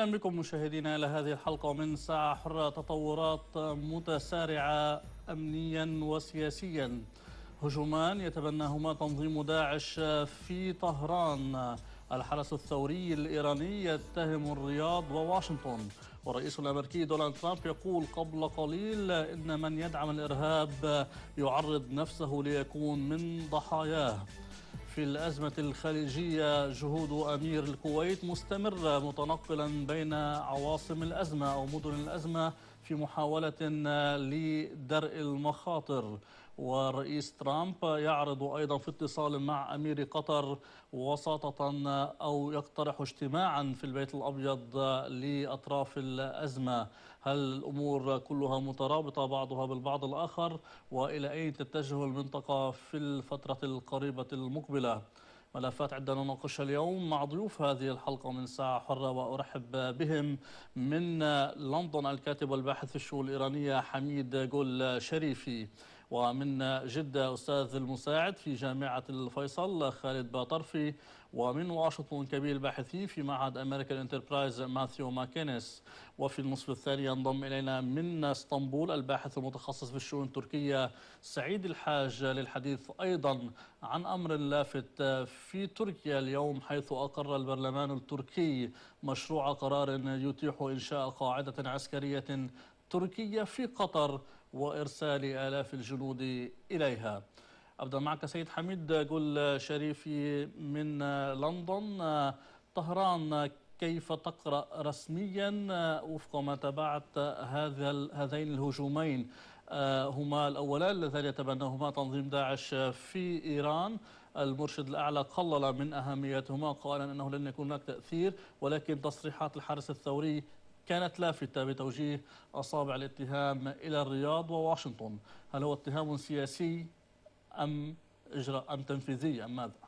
أهلا بكم مشاهدينا إلى هذه الحلقة من ساعة حرة. تطورات متسارعة أمنيا وسياسيا. هجومان يتبناهما تنظيم داعش في طهران. الحرس الثوري الإيراني يتهم الرياض وواشنطن. والرئيس الأمريكي دونالد ترامب يقول قبل قليل إن من يدعم الإرهاب يعرض نفسه ليكون من ضحاياه. في الأزمة الخليجية جهود أمير الكويت مستمرة متنقلا بين عواصم الأزمة أو مدن الأزمة في محاولة لدرء المخاطر. والرئيس ترامب يعرض أيضا في اتصال مع أمير قطر وساطة أو يقترح اجتماعا في البيت الأبيض لأطراف الأزمة. هل الأمور كلها مترابطة بعضها بالبعض الآخر؟ وإلى أين تتجه المنطقة في الفترة القريبة المقبلة؟ ملفات عدة نناقشها اليوم مع ضيوف هذه الحلقة من ساعة حرة، وأرحب بهم من لندن الكاتب والباحث في الشؤون الإيرانية حميد جول شريفي، ومن جدة أستاذ المساعد في جامعة الفيصل خالد باطرفي، ومن واشنطن كبير الباحثين في معهد أمريكان انتربرايز ماثيو ماكينيس. وفي النصف الثاني ينضم إلينا من اسطنبول الباحث المتخصص في الشؤون التركية سعيد الحاج للحديث أيضا عن أمر لافت في تركيا اليوم، حيث أقر البرلمان التركي مشروع قرار يتيح إنشاء قاعدة عسكرية تركية في قطر وإرسال آلاف الجنود إليها. أبدأ معك سيد حميد قل شريفي من لندن. طهران كيف تقرأ رسميا وفق ما تابعت هذين الهجومين؟ هما الأولان اللذان يتبناهما تنظيم داعش في إيران. المرشد الأعلى قلل من أهميتهما قائلا أنه لن يكون هناك تأثير، ولكن تصريحات الحارس الثوري كانت لافتة بتوجيه أصابع الاتهام إلى الرياض وواشنطن. هل هو اتهام سياسي أم إجراء أم تنفيذي أم ماذا؟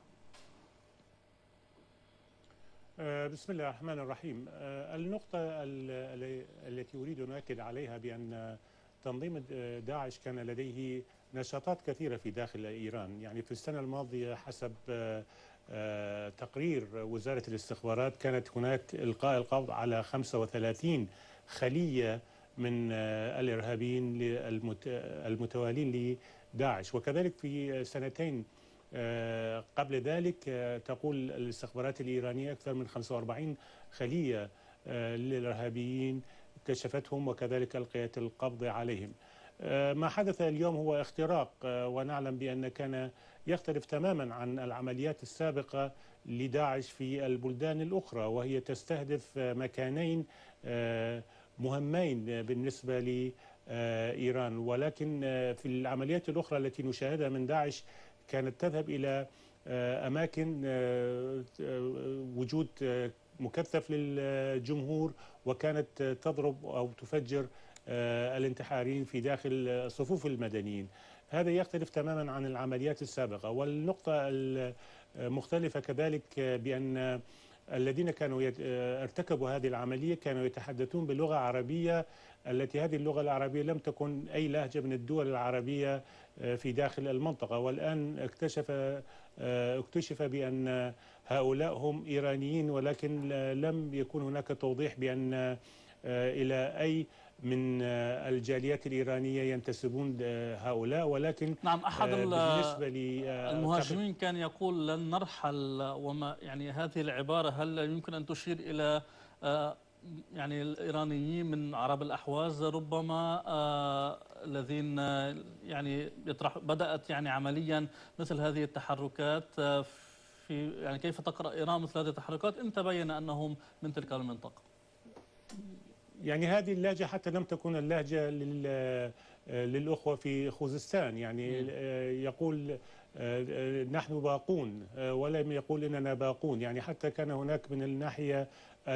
بسم الله الرحمن الرحيم. النقطة التي أريد أن أؤكد عليها بأن تنظيم داعش كان لديه نشاطات كثيرة في داخل إيران. يعني في السنة الماضية حسب تقرير وزارة الاستخبارات كانت هناك إلقاء القبض على 35 خلية من الإرهابيين المتوالين لداعش، وكذلك في سنتين قبل ذلك تقول الاستخبارات الإيرانية أكثر من 45 خلية للإرهابيين كشفتهم وكذلك ألقيت القبض عليهم. ما حدث اليوم هو اختراق، ونعلم بأن كان يختلف تماما عن العمليات السابقة لداعش في البلدان الأخرى، وهي تستهدف مكانين مهمين بالنسبة لإيران. ولكن في العمليات الأخرى التي نشاهدها من داعش كانت تذهب إلى أماكن وجود مكثف للجمهور، وكانت تضرب أو تفجر الانتحاريين في داخل صفوف المدنيين. هذا يختلف تماما عن العمليات السابقة. والنقطة المختلفة كذلك بأن الذين كانوا ارتكبوا هذه العملية كانوا يتحدثون بلغة عربية، التي هذه اللغة العربية لم تكن أي لهجة من الدول العربية في داخل المنطقة. والآن اكتشف بأن هؤلاء هم إيرانيين، ولكن لم يكن هناك توضيح بأن إلى أي من الجاليات الإيرانية ينتسبون هؤلاء. ولكن نعم، أحد بالنسبة المهاجمين كان يقول لن نرحل، وما يعني هذه العبارة هل يمكن أن تشير إلى يعني الإيرانيين من عرب الأحواز ربما الذين يعني بدأت يعني عمليا مثل هذه التحركات في يعني كيف تقرأ إيران مثل هذه التحركات إن تبين أنهم من تلك المنطقة؟ يعني هذه اللهجة حتى لم تكن اللهجة للأخوة في خوزستان. يعني يقول نحن باقون ولم يقول إننا باقون. يعني حتى كان هناك من الناحية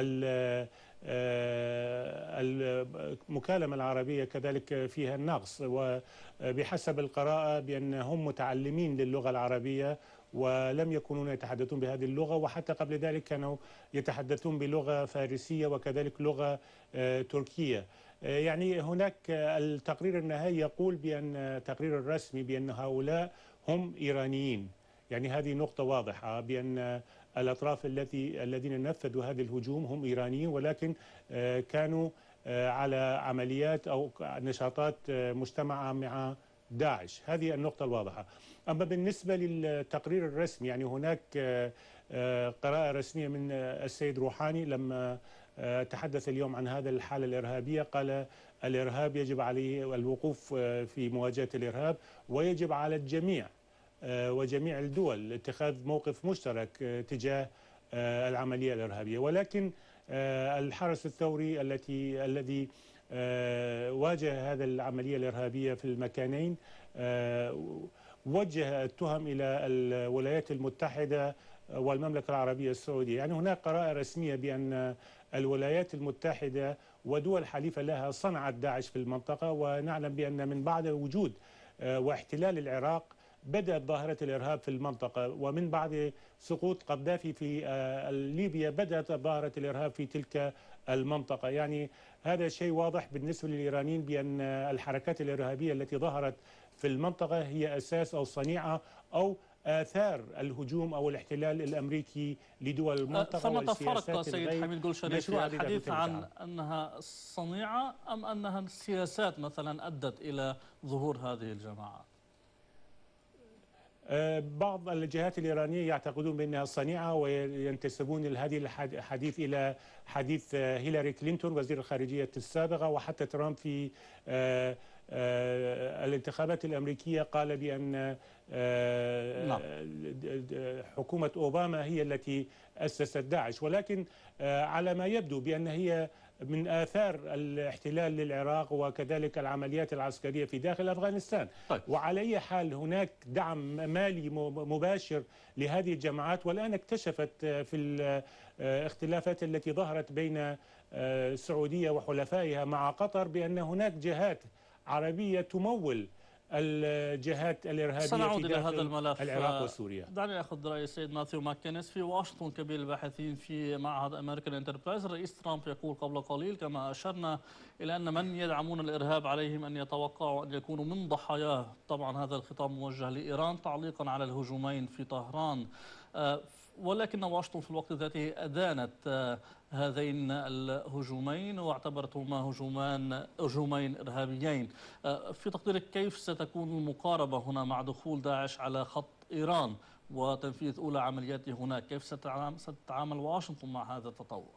المكالمة العربية كذلك فيها النقص، وبحسب القراءة بأنهم متعلمين للغة العربية ولم يكونون يتحدثون بهذه اللغة، وحتى قبل ذلك كانوا يتحدثون بلغة فارسية وكذلك لغة تركية. يعني هناك التقرير النهائي يقول بأن التقرير الرسمي بأن هؤلاء هم إيرانيين. يعني هذه نقطة واضحة بأن الأطراف الذين نفذوا هذا الهجوم هم إيرانيين، ولكن كانوا على عمليات أو نشاطات مجتمعة مع داعش. هذه النقطة الواضحة. أما بالنسبة للتقرير الرسمي، يعني هناك قراءة رسمية من السيد روحاني لما تحدث اليوم عن هذا الحالة الإرهابية، قال الإرهاب يجب عليه الوقوف في مواجهة الإرهاب، ويجب على الجميع وجميع الدول اتخاذ موقف مشترك تجاه العملية الإرهابية. ولكن الحرس الثوري الذي واجه هذه العملية الإرهابية في المكانين وجه التهم إلى الولايات المتحدة والمملكة العربية السعودية. يعني هناك قراءة رسمية بأن الولايات المتحدة ودول حليفة لها صنعت داعش في المنطقة، ونعلم بأن من بعد وجود واحتلال العراق بدأت ظاهرة الإرهاب في المنطقة، ومن بعد سقوط قذافي في ليبيا بدأت ظاهرة الإرهاب في تلك المنطقة. يعني هذا شيء واضح بالنسبة للإيرانيين بأن الحركات الإرهابية التي ظهرت في المنطقة هي أساس أو صنيعة أو آثار الهجوم أو الاحتلال الأمريكي لدول المنطقة. ثمة فرق سيد حميد جلشري في الحديث عن أنها صنيعة أم أنها السياسات مثلا أدت إلى ظهور هذه الجماعات؟ بعض الجهات الإيرانية يعتقدون بأنها صنيعة وينتسبون هذه الحديث إلى حديث هيلاري كلينتون وزير الخارجية السابقة، وحتى ترامب في الانتخابات الأمريكية قال بأن حكومة أوباما هي التي أسست داعش. ولكن على ما يبدو بأن هي من آثار الاحتلال للعراق وكذلك العمليات العسكرية في داخل أفغانستان. طيب. وعلى أي حال هناك دعم مالي مباشر لهذه الجماعات. والآن اكتشفت في الاختلافات التي ظهرت بين السعودية وحلفائها مع قطر بأن هناك جهات عربية تمول الجهات الإرهابية سنعود في إلى داخل هذا الملف. العراق وسوريا. دعني أخذ رأي السيد ماثيو ماكينيس في واشنطن، كبير الباحثين في معهد أمريكان انتربرايز. الرئيس ترامب يقول قبل قليل كما أشرنا إلى أن من يدعمون الإرهاب عليهم أن يتوقعوا أن يكونوا من ضحاياه. طبعا هذا الخطاب موجه لإيران تعليقا على الهجومين في طهران، ولكن واشنطن في الوقت ذاته أدانت هذين الهجومين واعتبرتهما هجومين إرهابيين. في تقديرك كيف ستكون المقاربة هنا مع دخول داعش على خط إيران وتنفيذ أولى عملياته هناك؟ كيف ستتعامل واشنطن مع هذا التطور؟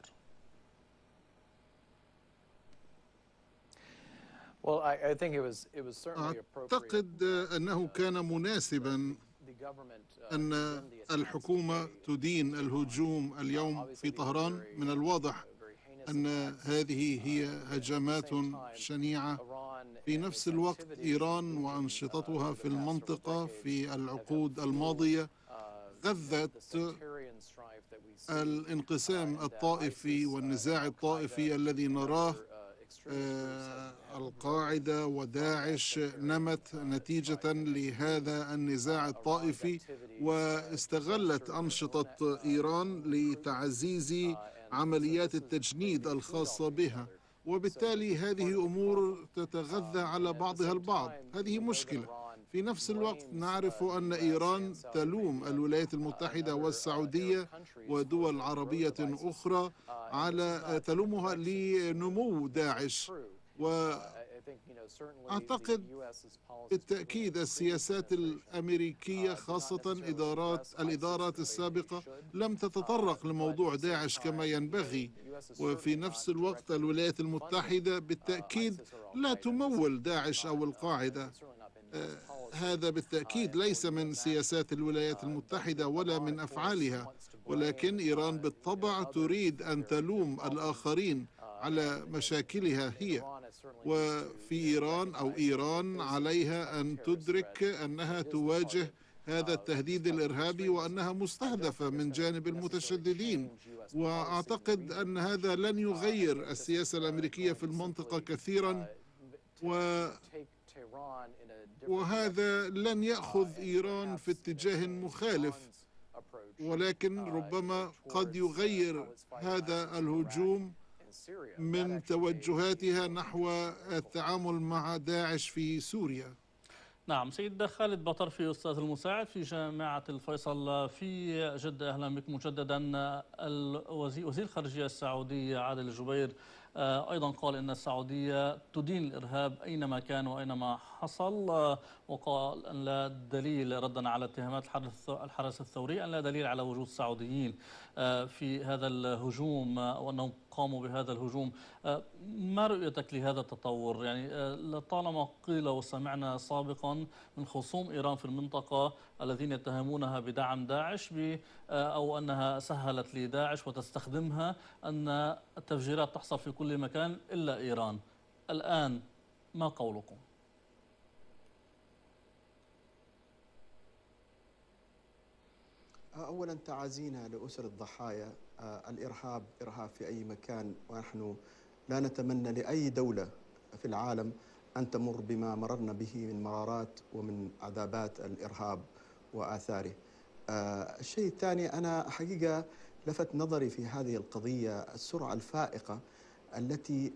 أعتقد أنه كان مناسبا أن الحكومة تدين الهجوم اليوم في طهران. من الواضح أن هذه هي هجمات شنيعة. في نفس الوقت إيران وأنشطتها في المنطقة في العقود الماضية غذت الانقسام الطائفي والنزاع الطائفي الذي نراه. القاعدة وداعش نمت نتيجة لهذا النزاع الطائفي، واستغلت أنشطة إيران لتعزيز عمليات التجنيد الخاصة بها، وبالتالي هذه أمور تتغذى على بعضها البعض. هذه مشكلة. في نفس الوقت نعرف أن إيران تلوم الولايات المتحدة والسعودية ودول عربية أخرى على تلومها لنمو داعش. وأعتقد بالتأكيد السياسات الأمريكية خاصة الإدارات السابقة لم تتطرق لموضوع داعش كما ينبغي. وفي نفس الوقت الولايات المتحدة بالتأكيد لا تمول داعش أو القاعدة. هذا بالتأكيد ليس من سياسات الولايات المتحدة ولا من أفعالها، ولكن إيران بالطبع تريد أن تلوم الآخرين على مشاكلها هي. وفي إيران عليها أن تدرك أنها تواجه هذا التهديد الإرهابي وأنها مستهدفة من جانب المتشددين. وأعتقد أن هذا لن يغير السياسة الأمريكية في المنطقة كثيرا، وهذا لن يأخذ إيران في اتجاه مخالف، ولكن ربما قد يغير هذا الهجوم من توجهاتها نحو التعامل مع داعش في سوريا. نعم، سيد خالد بطرفي أستاذ المساعد في جامعة الفيصل في جدة، أهلا بك مجددا. وزير الخارجية السعودي عادل الجبير أيضا قال إن السعودية تدين الإرهاب أينما كان وأينما حصل، وقال أن لا دليل ردا على اتهامات الحرس الثوري، أن لا دليل على وجود سعوديين في هذا الهجوم أو أنهم قاموا بهذا الهجوم. ما رؤيتك لهذا التطور؟ يعني لطالما قيل وسمعنا سابقا من خصوم إيران في المنطقة الذين يتهمونها بدعم داعش أو أنها سهلت لداعش وتستخدمها، أن التفجيرات تحصل في كل مكان إلا إيران. الآن ما قولكم؟ أولا تعازينا لأسر الضحايا. الإرهاب إرهاب في أي مكان، ونحن لا نتمنى لأي دولة في العالم أن تمر بما مررنا به من مرارات ومن عذابات الإرهاب وآثاره. الشيء الثاني، أنا حقيقة لفت نظري في هذه القضية السرعة الفائقة التي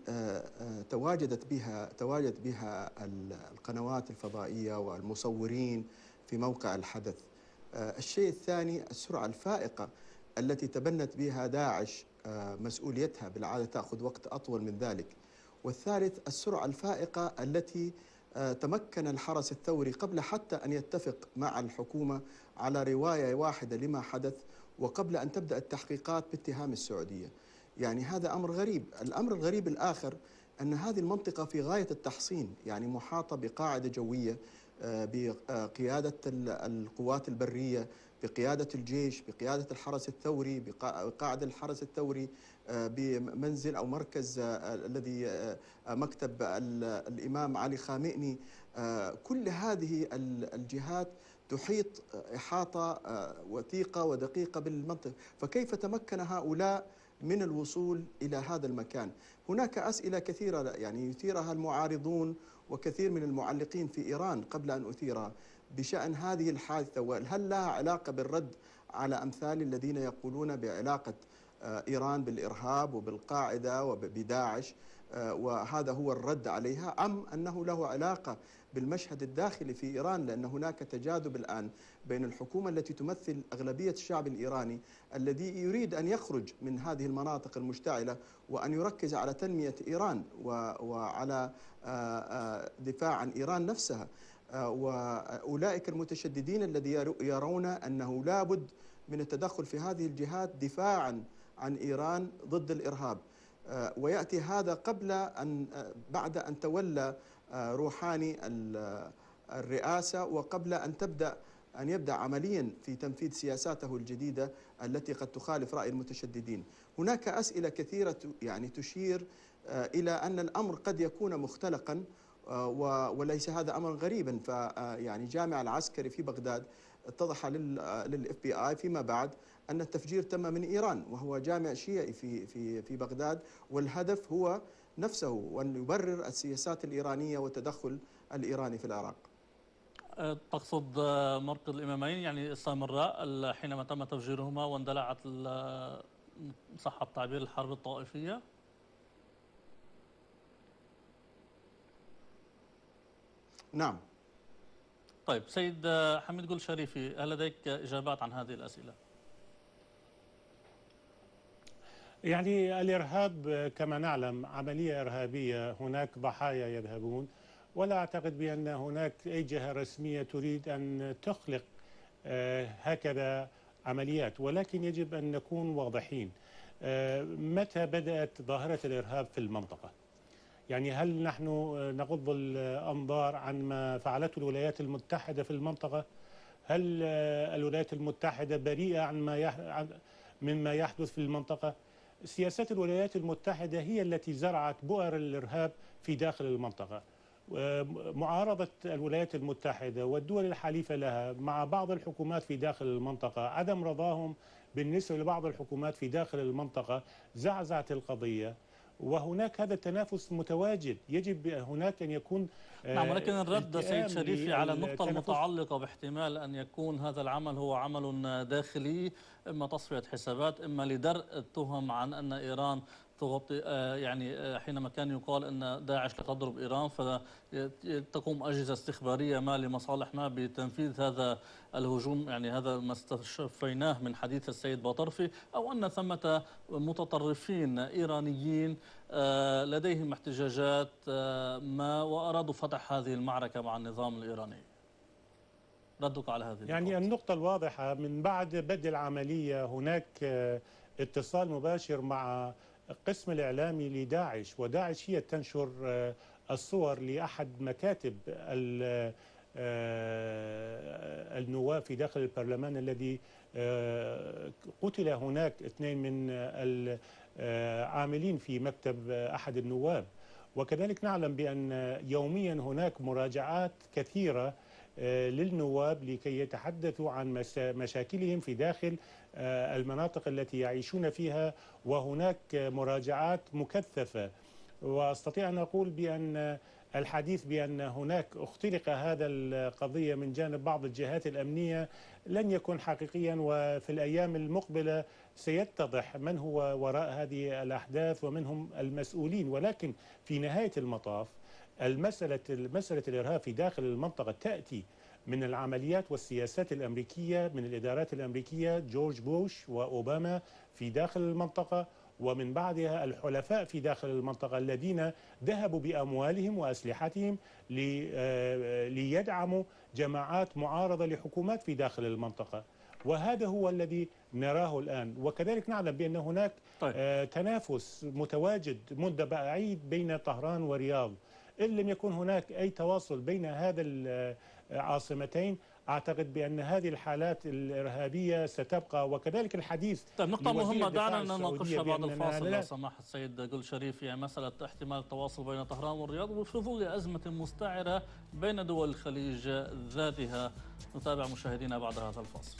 تواجد بها القنوات الفضائية والمصورين في موقع الحدث. الشيء الثاني، السرعة الفائقة التي تبنت بها داعش مسؤوليتها، بالعادة تأخذ وقت أطول من ذلك. والثالث، السرعة الفائقة التي تمكن الحرس الثوري قبل حتى أن يتفق مع الحكومة على رواية واحدة لما حدث، وقبل أن تبدأ التحقيقات باتهام السعودية. يعني هذا أمر غريب. الأمر الغريب الآخر أن هذه المنطقة في غاية التحصين، يعني محاطة بقاعدة جوية بقيادة القوات البرية، بقيادة الجيش، بقيادة الحرس الثوري، بقاعدة الحرس الثوري، بمنزل أو مركز الذي مكتب الإمام علي خامئني. كل هذه الجهات تحيط إحاطة وثيقة ودقيقة بالمنطقة، فكيف تمكن هؤلاء من الوصول إلى هذا المكان؟ هناك أسئلة كثيرة يعني يثيرها المعارضون وكثير من المعلقين في إيران قبل أن أثيرها بشأن هذه الحادثة، وهل لها علاقة بالرد على أمثال الذين يقولون بعلاقة إيران بالإرهاب وبالقاعدة وبداعش، وهذا هو الرد عليها، أم أنه له علاقة بالمشهد الداخلي في إيران؟ لأن هناك تجاذب الآن بين الحكومة التي تمثل أغلبية الشعب الإيراني الذي يريد أن يخرج من هذه المناطق المشتعلة وأن يركز على تنمية إيران وعلى دفاع عن إيران نفسها، وأولئك المتشددين الذين يرون أنه لا بد من التدخل في هذه الجهات دفاعا عن إيران ضد الإرهاب. ويأتي هذا قبل أن بعد أن تولى روحاني الرئاسة، وقبل أن يبدأ عمليا في تنفيذ سياساته الجديدة التي قد تخالف رأي المتشددين. هناك أسئلة كثيرة يعني تشير إلى أن الأمر قد يكون مختلقا، وليس هذا أمرا غريبا. فيعني جامع العسكري في بغداد اتضح للFBI فيما بعد أن التفجير تم من إيران، وهو جامع شيعي في بغداد، والهدف هو نفسه وأن يبرر السياسات الإيرانية والتدخل الإيراني في العراق. تقصد مركز الإمامين يعني استمر حينما تم تفجيرهما واندلعت صح التعبير الحرب الطائفية؟ نعم. طيب سيد حميد قل شريفي، هل لديك إجابات عن هذه الأسئلة؟ يعني الإرهاب كما نعلم عملية إرهابية، هناك ضحايا يذهبون، ولا أعتقد بأن هناك أي جهة رسمية تريد أن تخلق هكذا عمليات، ولكن يجب أن نكون واضحين. متى بدأت ظاهرة الإرهاب في المنطقة؟ يعني هل نحن نغض الأنظار عن ما فعلته الولايات المتحدة في المنطقة؟ هل الولايات المتحدة بريئة مما يحدث في المنطقة؟ سياسات الولايات المتحدة هي التي زرعت بؤر الإرهاب في داخل المنطقة. معارضة الولايات المتحدة والدول الحليفة لها مع بعض الحكومات في داخل المنطقة، عدم رضاهم بالنسبة لبعض الحكومات في داخل المنطقة زعزعت القضية، وهناك هذا التنافس متواجد. يجب هناك أن يكون نعم، ولكن الرد سيد شريفي على النقطة المتعلقة باحتمال أن يكون هذا العمل هو عمل داخلي، إما تصفية حسابات، إما لدرء التهم عن أن إيران تغطي يعني حينما كان يقال أن داعش لا تضرب إيران فتقوم أجهزة استخبارية ما لمصالح ما بتنفيذ هذا الهجوم، يعني هذا ما استشفيناه من حديث السيد باطرفي، أو أن ثمة متطرفين إيرانيين لديهم احتجاجات ما وأرادوا فتح هذه المعركة مع النظام الإيراني. ردك على هذه يعني النقطة الواضحة من بعد بدء العملية هناك اتصال مباشر مع القسم الإعلامي لداعش، وداعش هي تنشر الصور لأحد مكاتب النواب في داخل البرلمان الذي قتل هناك 2 من العاملين في مكتب أحد النواب. وكذلك نعلم بأن يوميا هناك مراجعات كثيرة للنواب لكي يتحدثوا عن مشاكلهم في داخل المناطق التي يعيشون فيها، وهناك مراجعات مكثفة. واستطيع ان اقول بان الحديث بان هناك اختلق هذا القضيه من جانب بعض الجهات الامنيه لن يكون حقيقيا، وفي الايام المقبله سيتضح من هو وراء هذه الاحداث ومن هم المسؤولين. ولكن في نهايه المطاف مساله الارهاب في داخل المنطقه تاتي من العمليات والسياسات الامريكيه، من الادارات الامريكيه جورج بوش واوباما في داخل المنطقه، ومن بعدها الحلفاء في داخل المنطقة الذين ذهبوا بأموالهم وأسلحتهم ليدعموا جماعات معارضة لحكومات في داخل المنطقة. وهذا هو الذي نراه الآن. وكذلك نعلم بأن هناك تنافس متواجد منذ بعيد بين طهران ورياض. إن لم يكن هناك أي تواصل بين هذا العاصمتين أعتقد بأن هذه الحالات الإرهابية ستبقى. وكذلك الحديث نقطة مهمة دعنا نناقشها بعد الفاصل لو سمح السيد جل شريف، يعني مسألة احتمال التواصل بين طهران والرياض وفي ظل أزمة مستعرة بين دول الخليج ذاتها. نتابع مشاهدينا بعد هذا الفاصل.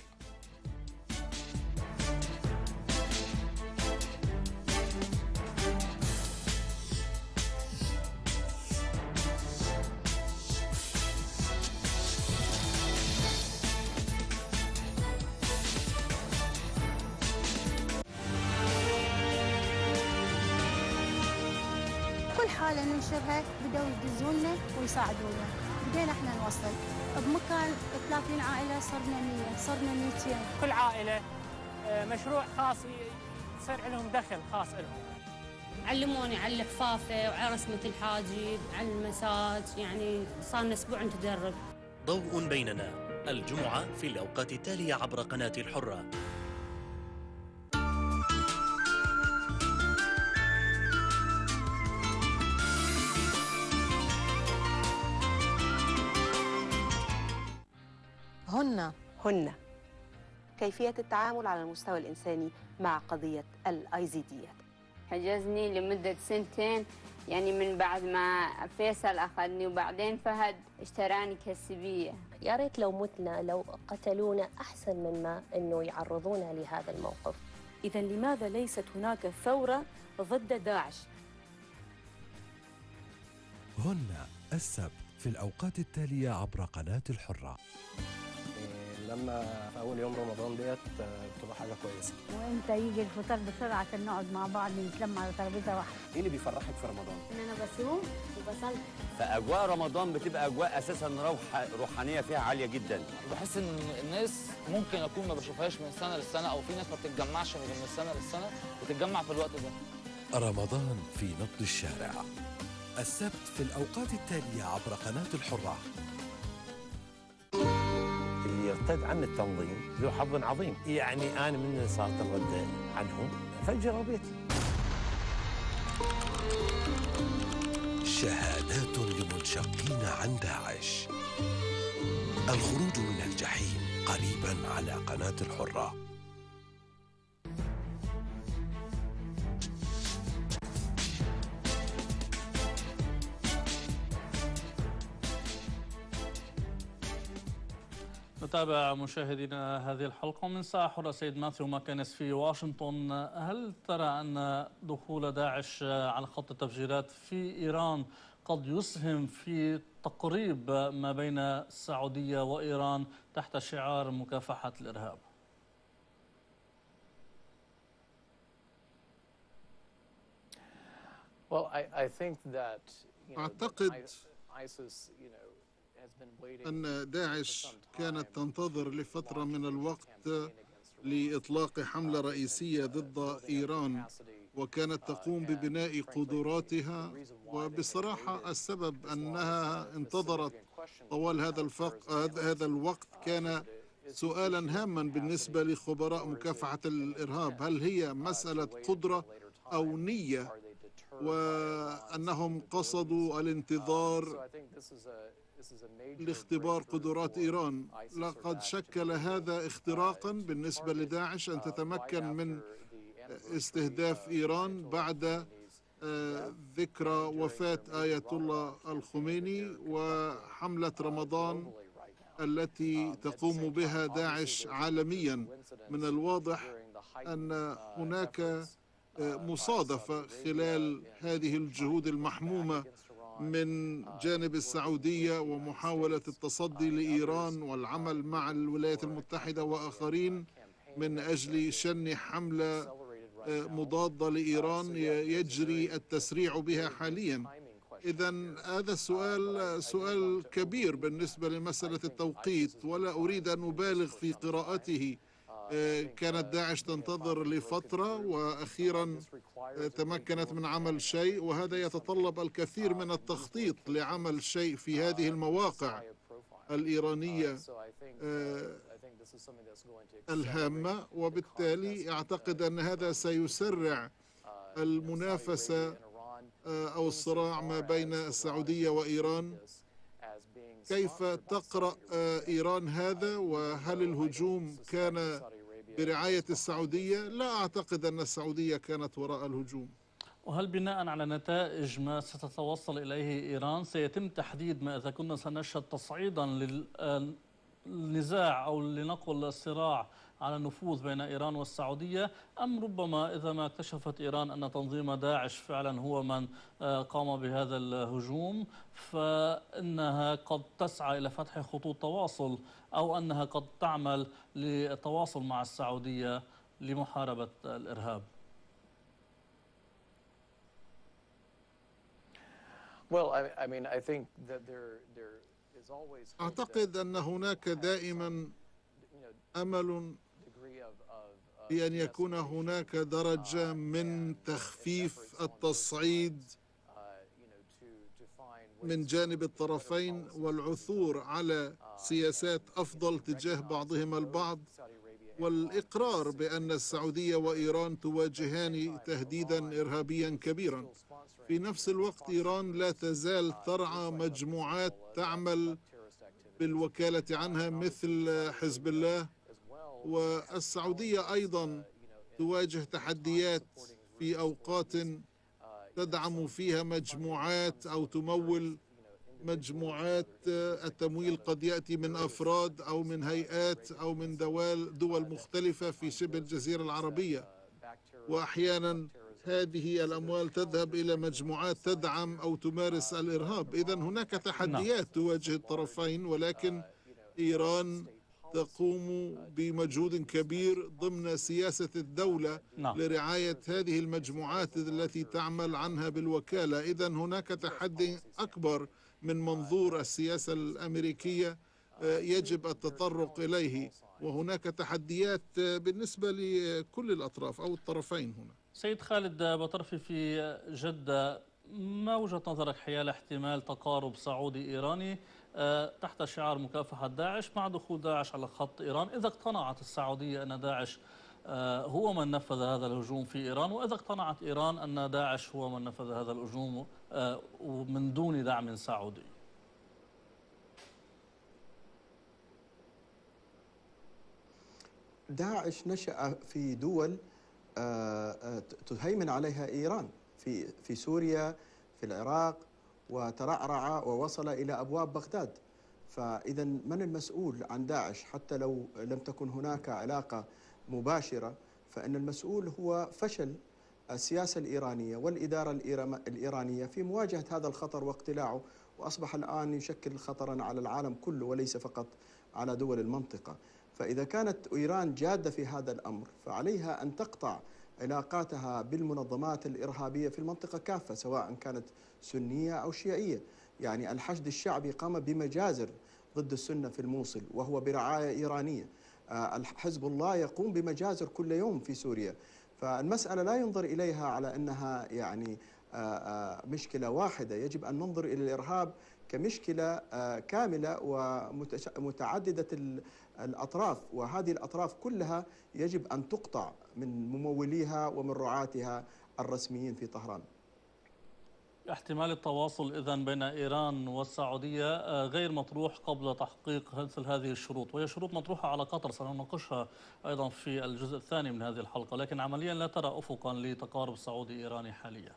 حالة ننشرها بدأوا يدزونا ويساعدونا، بدينا احنا نوصل بمكان 30 عائلة صرنا 100 صرنا 200. كل عائلة مشروع خاص يصير لهم دخل خاص لهم. علموني على الحفافة وعلى رسمة الحاجب على المساج، يعني صار لنا أسبوع نتدرب. ضوء بيننا الجمعة في الأوقات التالية عبر قناة الحرة. هن كيفية التعامل على المستوى الإنساني مع قضية الأيزيديات. حجزني لمدة 2 سنين، يعني من بعد ما فيصل أخذني وبعدين فهد اشتراني كسبية. يا ريت لو متنا، لو قتلونا أحسن مما أنه يعرضونا لهذا الموقف. إذا لماذا ليست هناك ثورة ضد داعش؟ هن السبت في الأوقات التالية عبر قناة الحرة. لما في أول يوم رمضان ديت بتبقى حاجة كويسة. وإمتى يجي الفطار بسرعة عشان نقعد مع بعض نتلم على ترابيزة واحدة. إيه اللي بيفرحك في رمضان؟ إن أنا بصوم وبصلي. فأجواء رمضان بتبقى أجواء أساسا روحانية فيها عالية جدا. بحس إن الناس ممكن أكون ما بشوفهاش من سنة للسنة، أو في ناس ما بتتجمعش من السنة للسنة بتتجمع في الوقت ده. رمضان في نبض الشارع السبت في الأوقات التالية عبر قناة الحرة. اللي يرتد عن التنظيم ذو حظ عظيم، يعني أنا من صارت الرد عنهم فجروا بيتي. شهادات لمنشقين عن داعش. الخروج من الجحيم قريبا على قناة الحرة. نتابع مشاهدينا هذه الحلقة من ساعة حرة. سيد ماثيو ماكنس في واشنطن، هل ترى أن دخول داعش على خط التفجيرات في إيران قد يسهم في تقريب ما بين السعودية وإيران تحت شعار مكافحة الإرهاب؟ أعتقد أن داعش كانت تنتظر لفترة من الوقت لإطلاق حملة رئيسية ضد إيران، وكانت تقوم ببناء قدراتها. وبصراحة السبب أنها انتظرت طوال هذا الوقت كان سؤالا هاما بالنسبة لخبراء مكافحة الإرهاب: هل هي مسألة قدرة أو نية؟ وأنهم قصدوا الانتظار لاختبار قدرات إيران. لقد شكل هذا اختراقا بالنسبة لداعش أن تتمكن من استهداف إيران بعد ذكرى وفاة آية الله الخميني وحملة رمضان التي تقوم بها داعش عالميا. من الواضح أن هناك مصادفة خلال هذه الجهود المحمومة من جانب السعودية ومحاولة التصدي لإيران والعمل مع الولايات المتحدة وآخرين من أجل شن حملة مضادة لإيران يجري التسريع بها حاليا. إذن هذا سؤال كبير بالنسبة لمسألة التوقيت، ولا أريد أن أبالغ في قراءته. كانت داعش تنتظر لفترة وأخيرا تمكنت من عمل شيء، وهذا يتطلب الكثير من التخطيط لعمل شيء في هذه المواقع الإيرانية الهامة. وبالتالي أعتقد أن هذا سيسرع المنافسة أو الصراع ما بين السعودية وإيران. كيف تقرأ إيران هذا؟ وهل الهجوم كان برعاية السعودية؟ لا أعتقد أن السعودية كانت وراء الهجوم. وهل بناء على نتائج ما ستتوصل إليه إيران سيتم تحديد ما إذا كنا سنشهد تصعيدا للنزاع أو لنقل الصراع على النفوذ بين إيران والسعودية، أم ربما إذا ما اكتشفت إيران أن تنظيم داعش فعلا هو من قام بهذا الهجوم فإنها قد تسعى إلى فتح خطوط تواصل، أو أنها قد تعمل للتواصل مع السعودية لمحاربة الإرهاب؟ أعتقد أن هناك دائما أمل بأن يكون هناك درجة من تخفيف التصعيد من جانب الطرفين والعثور على سياسات أفضل تجاه بعضهما البعض، والإقرار بأن السعودية وإيران تواجهان تهديدا إرهابيا كبيرا. في نفس الوقت إيران لا تزال ترعى مجموعات تعمل بالوكالة عنها مثل حزب الله، والسعودية أيضا تواجه تحديات في أوقات تدعم فيها مجموعات أو تمول مجموعات. التمويل قد يأتي من أفراد أو من هيئات أو من دول مختلفة في شبه الجزيرة العربية، وأحيانا هذه الأموال تذهب إلى مجموعات تدعم أو تمارس الإرهاب. إذن هناك تحديات تواجه الطرفين، ولكن إيران تقوم بمجهود كبير ضمن سياسة الدولة لرعاية هذه المجموعات التي تعمل عنها بالوكالة. إذن هناك تحدي أكبر من منظور السياسة الأمريكية يجب التطرق إليه، وهناك تحديات بالنسبة لكل الأطراف أو الطرفين هنا. سيد خالد بطرفي في جدة، ما وجهة نظرك حيال احتمال تقارب سعودي إيراني تحت شعار مكافحة داعش مع دخول داعش على خط إيران، إذا اقتنعت السعودية أن داعش هو من نفذ هذا الهجوم في إيران، وإذا اقتنعت إيران أن داعش هو من نفذ هذا الهجوم من دون دعم سعودي؟ داعش نشأ في دول تهيمن عليها إيران، في سوريا، في العراق، وترعرع ووصل إلى أبواب بغداد. فإذا من المسؤول عن داعش؟ حتى لو لم تكن هناك علاقة مباشرة، فإن المسؤول هو فشل السياسة الإيرانية والإدارة الإيرانية في مواجهة هذا الخطر واقتلاعه، وأصبح الآن يشكل خطرا على العالم كله وليس فقط على دول المنطقة. فإذا كانت إيران جادة في هذا الأمر فعليها أن تقطع علاقاتها بالمنظمات الإرهابية في المنطقة كافة سواء كانت سنية أو شيعية. يعني الحشد الشعبي قام بمجازر ضد السنة في الموصل وهو برعاية إيرانية. حزب الله يقوم بمجازر كل يوم في سوريا. فالمسألة لا ينظر إليها على أنها يعني مشكلة واحدة، يجب أن ننظر إلى الإرهاب كمشكلة كاملة ومتعددة الأطراف، وهذه الأطراف كلها يجب أن تقطع من مموليها ومن رعاتها الرسميين في طهران. احتمال التواصل إذن بين إيران والسعودية غير مطروح قبل تحقيق مثل هذه الشروط، وهي شروط مطروحة على قطر سنناقشها أيضا في الجزء الثاني من هذه الحلقة، لكن عمليا لا ترى أفقا لتقارب سعودي إيراني حاليا.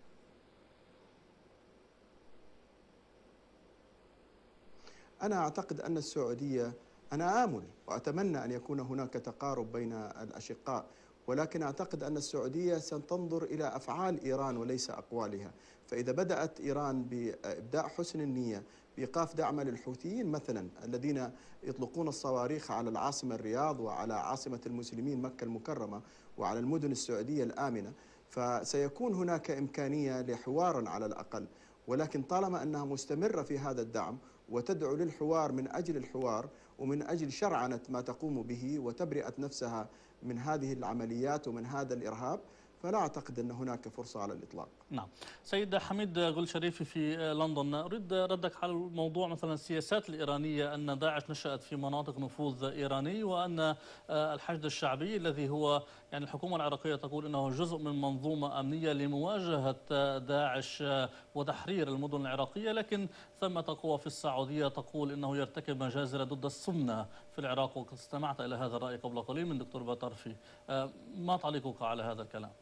أنا أعتقد أن السعودية، أنا آمل وأتمنى أن يكون هناك تقارب بين الأشقاء، ولكن أعتقد أن السعودية ستنظر إلى أفعال إيران وليس أقوالها. فإذا بدأت إيران بإبداء حسن النية بإيقاف دعم للحوثيين مثلا الذين يطلقون الصواريخ على العاصمة الرياض وعلى عاصمة المسلمين مكة المكرمة وعلى المدن السعودية الآمنة، فسيكون هناك إمكانية لحوار على الأقل. ولكن طالما أنها مستمرة في هذا الدعم وتدعو للحوار من أجل الحوار ومن أجل شرعنة ما تقوم به وتبرئة نفسها من هذه العمليات ومن هذا الإرهاب، فلا أعتقد أن هناك فرصة على الإطلاق. نعم. سيد حميد غول شريفي في لندن، أريد ردك على الموضوع مثلا السياسات الإيرانية، أن داعش نشأت في مناطق نفوذ إيراني، وأن الحشد الشعبي الذي هو يعني الحكومة العراقية تقول أنه جزء من منظومة أمنية لمواجهة داعش وتحرير المدن العراقية، لكن ثمة قوى في السعودية تقول أنه يرتكب مجازر ضد السنة في العراق، وقد استمعت إلى هذا الرأي قبل قليل من دكتور بطرفي. ما تعليقك على هذا الكلام؟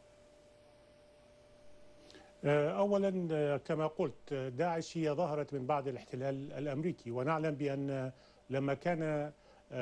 أولا كما قلت داعش هي ظهرت من بعد الاحتلال الأمريكي، ونعلم بأن لما كان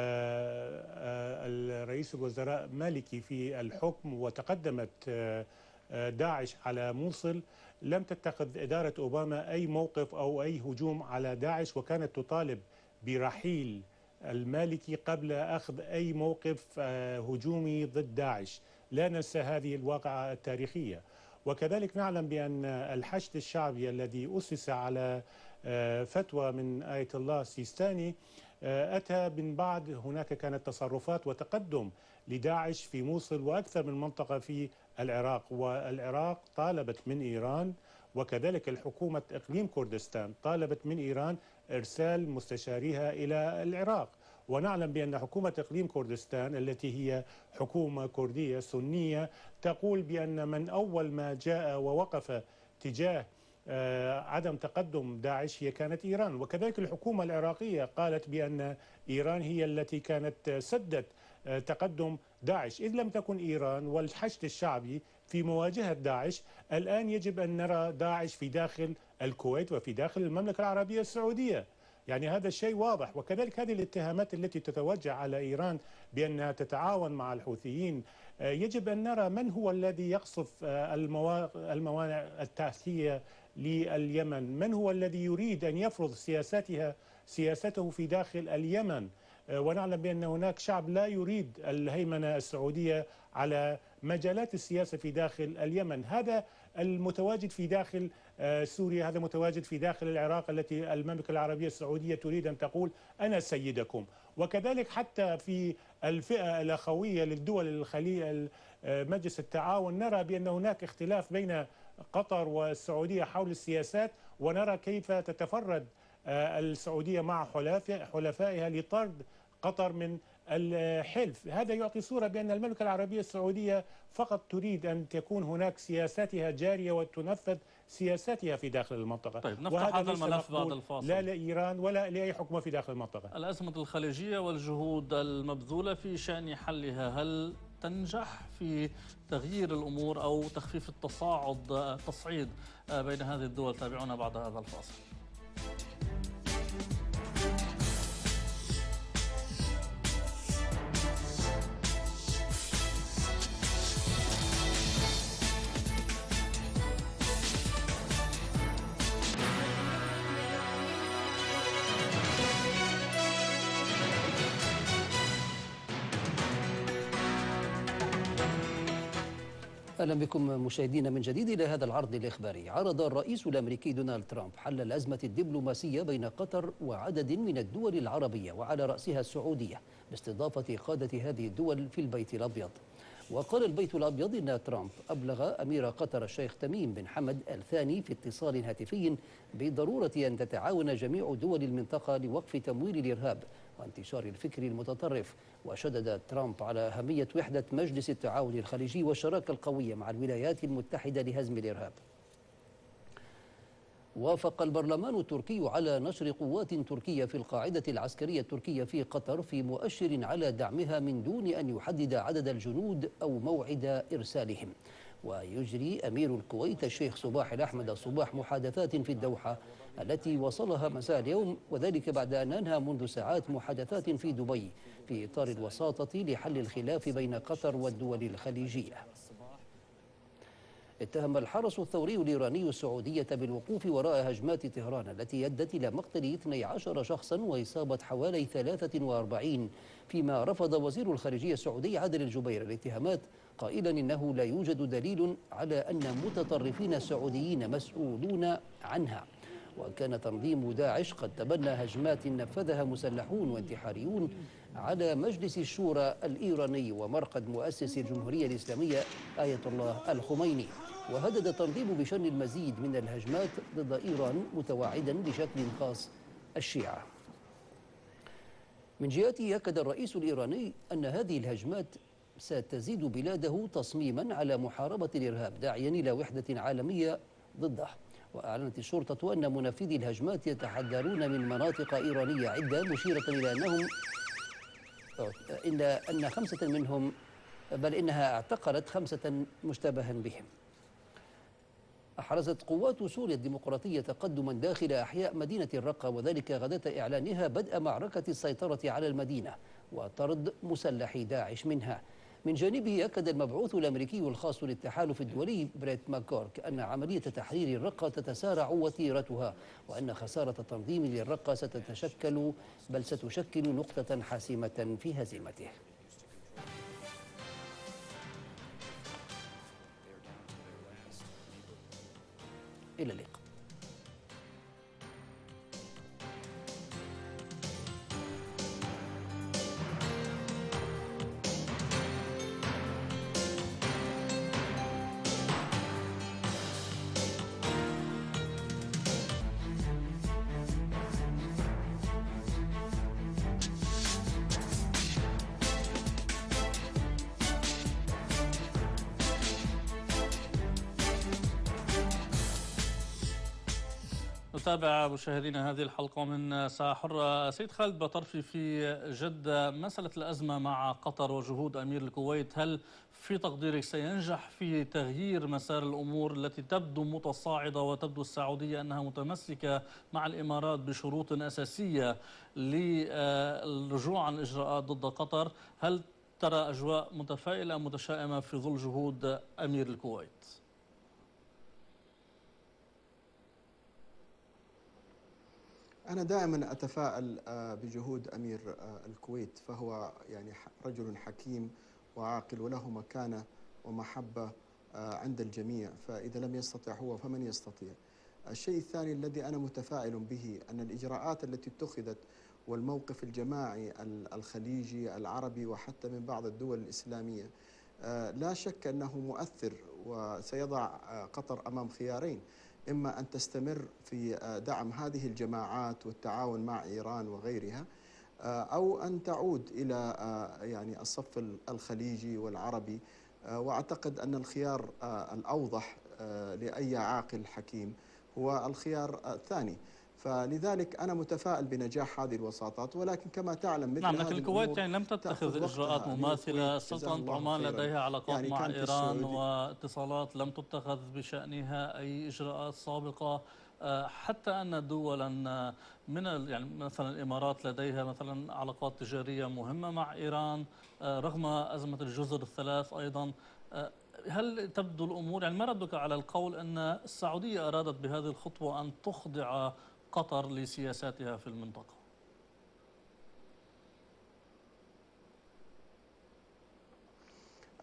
الرئيس الوزراء مالكي في الحكم وتقدمت داعش على موصل لم تتخذ إدارة أوباما أي موقف أو أي هجوم على داعش، وكانت تطالب برحيل المالكي قبل أخذ أي موقف هجومي ضد داعش. لا ننسى هذه الواقعة التاريخية. وكذلك نعلم بأن الحشد الشعبي الذي أسس على فتوى من آية الله السيستاني أتى من بعد هناك كانت تصرفات وتقدم لداعش في موصل وأكثر من منطقة في العراق، والعراق طالبت من إيران وكذلك الحكومة إقليم كردستان طالبت من إيران إرسال مستشاريها إلى العراق. ونعلم بأن حكومة إقليم كردستان التي هي حكومة كردية سنية تقول بأن من أول ما جاء ووقف تجاه عدم تقدم داعش هي كانت إيران، وكذلك الحكومة العراقية قالت بأن إيران هي التي كانت سدت تقدم داعش. إذ لم تكن إيران والحشد الشعبي في مواجهة داعش، الآن يجب أن نرى داعش في داخل الكويت وفي داخل المملكة العربية السعودية. يعني هذا الشيء واضح. وكذلك هذه الاتهامات التي تتوجه على إيران بأنها تتعاون مع الحوثيين، يجب أن نرى من هو الذي يقصف الموانئ التأسيسية لليمن، من هو الذي يريد أن يفرض سياسته في داخل اليمن. ونعلم بأن هناك شعب لا يريد الهيمنة السعودية على مجالات السياسة في داخل اليمن. هذا المتواجد في داخل سوريا، هذا متواجد في داخل العراق التي المملكة العربية السعودية تريد أن تقول أنا سيدكم. وكذلك حتى في الفئة الأخوية للدول الخليج مجلس التعاون نرى بأن هناك اختلاف بين قطر والسعودية حول السياسات، ونرى كيف تتفرد السعودية مع حلفائها لطرد قطر من الحلف. هذا يعطي صورة بأن المملكة العربية السعودية فقط تريد أن تكون هناك سياساتها جارية وتنفذ سياساتها في داخل المنطقة. طيب نفتح هذا الملف بعد الفاصل. لا لإيران ولا لأي حكومة في داخل المنطقة. الأزمة الخليجية والجهود المبذولة في شأن حلها، هل تنجح في تغيير الأمور أو تخفيف التصعيد بين هذه الدول؟ تابعونا بعد هذا الفاصل. أهلا بكم مشاهدينا من جديد إلى هذا العرض الإخباري. عرض الرئيس الأمريكي دونالد ترامب حل الأزمة الدبلوماسية بين قطر وعدد من الدول العربية وعلى رأسها السعودية باستضافة قادة هذه الدول في البيت الأبيض. وقال البيت الأبيض إن ترامب أبلغ أمير قطر الشيخ تميم بن حمد الثاني في اتصال هاتفي بضرورة أن تتعاون جميع دول المنطقة لوقف تمويل الإرهاب وانتشار الفكر المتطرف. وشدد ترامب على أهمية وحدة مجلس التعاون الخليجي والشراكة القوية مع الولايات المتحدة لهزم الإرهاب. وافق البرلمان التركي على نشر قوات تركية في القاعدة العسكرية التركية في قطر في مؤشر على دعمها من دون أن يحدد عدد الجنود أو موعد إرسالهم. ويجري أمير الكويت الشيخ صباح الأحمد الصباح محادثات في الدوحة التي وصلها مساء اليوم، وذلك بعد أن أنهى منذ ساعات محادثات في دبي في إطار الوساطة لحل الخلاف بين قطر والدول الخليجية. اتهم الحرس الثوري الإيراني السعودية بالوقوف وراء هجمات طهران التي أدت إلى مقتل 12 شخصا وإصابة حوالي 43، فيما رفض وزير الخارجية السعودي عادل الجبير الاتهامات قائلا إنه لا يوجد دليل على أن متطرفين سعوديين مسؤولون عنها. وكان تنظيم داعش قد تبنى هجمات نفذها مسلحون وانتحاريون على مجلس الشورى الإيراني ومرقد مؤسس الجمهورية الإسلامية آية الله الخميني. وهدد التنظيم بشن المزيد من الهجمات ضد إيران متوعدا بشكل خاص الشيعة. من جهته أكد الرئيس الإيراني أن هذه الهجمات ستزيد بلاده تصميما على محاربة الإرهاب داعيا إلى وحدة عالمية ضده. وأعلنت الشرطة أن منفذي الهجمات يتحذرون من مناطق إيرانية عدة، مشيرة إلى أن 5 منهم إنها اعتقلت 5 مشتبها بهم. أحرزت قوات سوريا الديمقراطية تقدما داخل أحياء مدينة الرقة، وذلك غداة إعلانها بدء معركة السيطرة على المدينة وطرد مسلحي داعش منها. من جانبه أكد المبعوث الأمريكي الخاص للتحالف الدولي بريت ماكورك أن عملية تحرير الرقة تتسارع وتيرتها، وأن خسارة التنظيم للرقة ستشكل نقطة حاسمة في هزيمته. إلى اللقاء. نتابع مشاهدينا هذه الحلقة من ساعة حرة. سيد خالد بطرفي، في جدة مسألة الأزمة مع قطر وجهود أمير الكويت، هل في تقديرك سينجح في تغيير مسار الأمور التي تبدو متصاعدة وتبدو السعودية أنها متمسكة مع الإمارات بشروط أساسية للرجوع عن الإجراءات ضد قطر؟ هل ترى أجواء متفائلة أم متشائمة في ظل جهود أمير الكويت؟ أنا دائما أتفائل بجهود أمير الكويت، فهو يعني رجل حكيم وعاقل وله مكانة ومحبة عند الجميع، فإذا لم يستطع هو فمن يستطيع. الشيء الثاني الذي أنا متفائل به أن الإجراءات التي اتخذت والموقف الجماعي الخليجي العربي وحتى من بعض الدول الإسلامية لا شك أنه مؤثر وسيضع قطر أمام خيارين: إما أن تستمر في دعم هذه الجماعات والتعاون مع إيران وغيرها، أو أن تعود إلى يعني الصف الخليجي والعربي. وأعتقد أن الخيار الأوضح لأي عاقل حكيم هو الخيار الثاني، فلذلك أنا متفائل بنجاح هذه الوساطات. ولكن كما تعلم مثل لكن الكويت يعني لم تتخذ إجراءات مماثلة. سلطنة عمان لديها علاقات يعني مع إيران واتصالات، لم تتخذ بشأنها أي إجراءات سابقة، حتى أن دولا من يعني مثلا الإمارات لديها مثلا علاقات تجارية مهمة مع إيران رغم أزمة الجزر الثلاث أيضا. هل تبدو الأمور يعني ما ردك على القول أن السعودية أرادت بهذه الخطوة أن تخضع قطر لسياساتها في المنطقة؟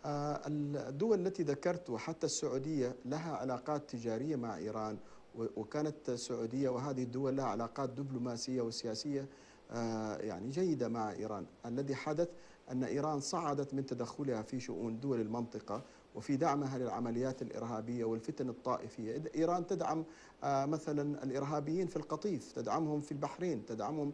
الدول التي ذكرت وحتى السعودية لها علاقات تجارية مع إيران، وكانت السعودية وهذه الدول لها علاقات دبلوماسية وسياسية يعني جيدة مع إيران. الذي حدث أن إيران صعدت من تدخلها في شؤون دول المنطقة وفي دعمها للعمليات الإرهابية والفتن الطائفية. إيران تدعم مثلا الإرهابيين في القطيف، تدعمهم في البحرين، تدعمهم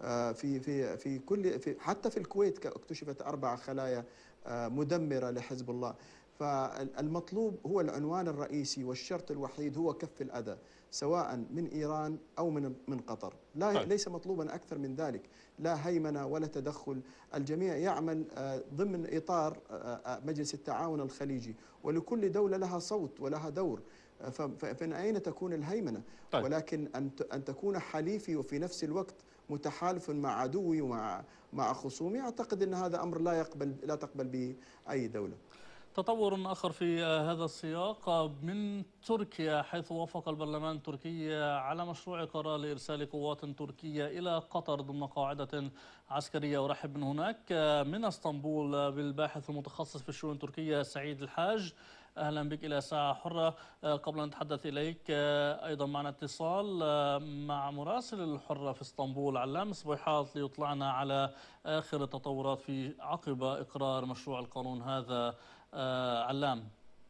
في حتى في الكويت اكتشفت 4 خلايا مدمرة لحزب الله. فالمطلوب هو العنوان الرئيسي والشرط الوحيد هو كف الأذى سواء من إيران أو من قطر. ليس مطلوبا أكثر من ذلك، لا هيمنة ولا تدخل. الجميع يعمل ضمن إطار مجلس التعاون الخليجي، ولكل دولة لها صوت ولها دور. فمن أين تكون الهيمنة؟ ولكن أن تكون حليفي وفي نفس الوقت متحالف مع عدوي ومع خصومي، أعتقد أن هذا أمر لا تقبل به أي دولة. تطور آخر في هذا السياق من تركيا، حيث وافق البرلمان التركي على مشروع قرار لإرسال قوات تركية إلى قطر ضمن قاعدة عسكرية. أرحب من هناك من اسطنبول بالباحث المتخصص في الشؤون التركية سعيد الحاج. أهلا بك إلى ساعة حرة. قبل أن نتحدث إليك أيضا معنا اتصال مع مراسل الحرة في اسطنبول علام صبيحات ليطلعنا على آخر التطورات في عقب إقرار مشروع القانون هذا. علام.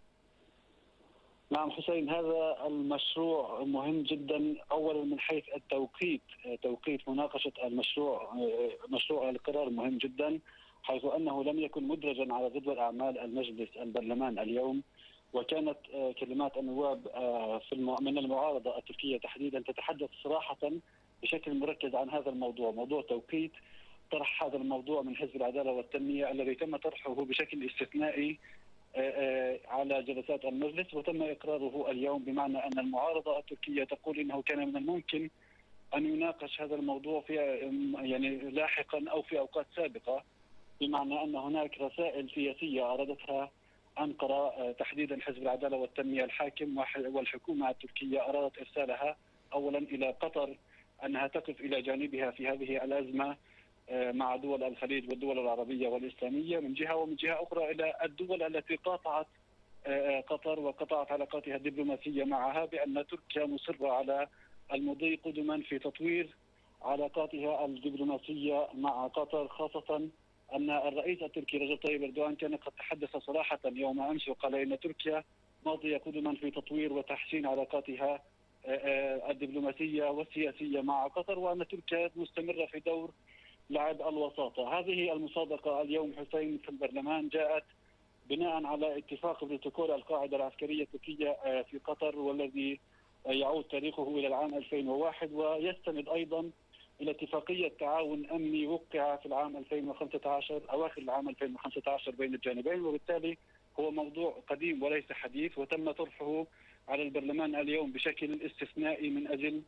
نعم حسين، هذا المشروع مهم جدا. أولا من حيث التوقيت، توقيت مناقشة مشروع القرار مهم جدا، حيث أنه لم يكن مدرجا على جدول أعمال المجلس البرلمان اليوم، وكانت كلمات النواب من المعارضة التركية تحديدا تتحدث صراحة بشكل مركز عن هذا الموضوع، موضوع توقيت طرح هذا الموضوع من حزب العدالة والتنمية الذي تم طرحه بشكل استثنائي على جلسات المجلس وتم إقراره اليوم، بمعنى أن المعارضة التركية تقول إنه كان من الممكن أن يناقش هذا الموضوع في يعني لاحقا أو في أوقات سابقة، بمعنى أن هناك رسائل سياسية أرادتها أنقرة تحديدا حزب العدالة والتنمية الحاكم والحكومة التركية أرادت إرسالها أولا إلى قطر أنها تقف إلى جانبها في هذه الأزمة مع دول الخليج والدول العربية والإسلامية من جهة، ومن جهة أخرى إلى الدول التي قاطعت قطر وقطعت علاقاتها الدبلوماسية معها، بأن تركيا مصرة على المضي قدما في تطوير علاقاتها الدبلوماسية مع قطر، خاصة أن الرئيس التركي رجب طيب أردوغان كان قد تحدث صراحة يوم أمس وقال إن تركيا ماضية قدما في تطوير وتحسين علاقاتها الدبلوماسية والسياسية مع قطر، وأن تركيا مستمرة في دور لعب الوساطة. هذه المصادقة اليوم حسين في البرلمان جاءت بناء على اتفاق بروتوكول القاعدة العسكرية التركية في قطر، والذي يعود تاريخه إلى العام 2001 ويستند أيضا إلى اتفاقية تعاون أمني وقع في العام 2015 أواخر العام 2015 بين الجانبين، وبالتالي هو موضوع قديم وليس حديث، وتم طرحه على البرلمان اليوم بشكل استثنائي من أجل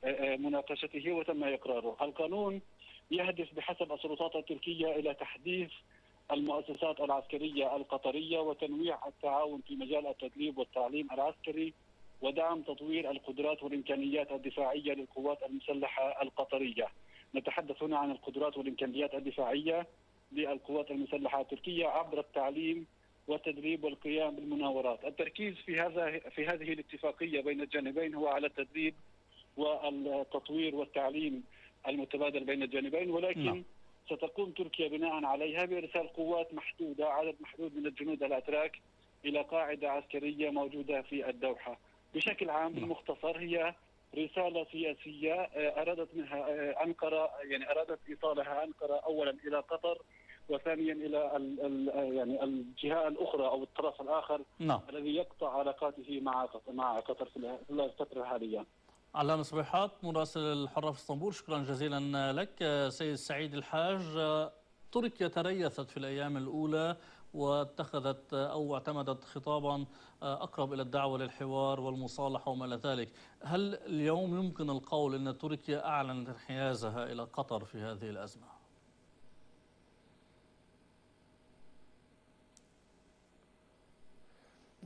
مناقشته وتم إقراره. القانون يهدف بحسب السلطات التركية إلى تحديث المؤسسات العسكرية القطرية وتنويع التعاون في مجال التدريب والتعليم العسكري ودعم تطوير القدرات والإمكانيات الدفاعية للقوات المسلحة القطرية. نتحدث هنا عن القدرات والإمكانيات الدفاعية للقوات المسلحة التركية عبر التعليم والتدريب والقيام بالمناورات. التركيز في هذه الاتفاقية بين الجانبين هو على التدريب والتطوير والتعليم المتبادل بين الجانبين، ولكن ستقوم تركيا بناء عليها بإرسال قوات محدودة، عدد محدود من الجنود الأتراك إلى قاعدة عسكرية موجودة في الدوحة. بشكل عام بالمختصر هي رسالة سياسية أرادت منها أنقرة، يعني أرادت إيصالها أنقرة أولا إلى قطر وثانيا إلى يعني الجهة الأخرى أو الطرف الآخر الذي يقطع علاقاته مع قطر في الفترة الحالية. علام صبيحات مراسل الحرة في اسطنبول، شكرا جزيلا لك. سيد سعيد الحاج، تركيا تريثت في الأيام الأولى واتخذت أو اعتمدت خطابا أقرب إلى الدعوة للحوار والمصالحة وما إلى ذلك. هل اليوم يمكن القول أن تركيا أعلنت انحيازها إلى قطر في هذه الأزمة؟